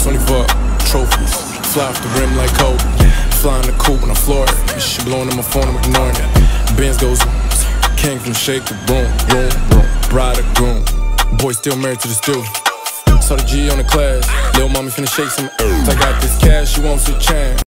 20 fuck trophies. Fly off the rim like Kobe. Flying the coupe when I floor it. Shit blowing on my phone, I'm ignoring it. Benz goes, came from shake the room. Bride or groom. Boy still married to the stew. Saw the G on the class. Lil' mommy finna shake some. I got this cash, you won't see change.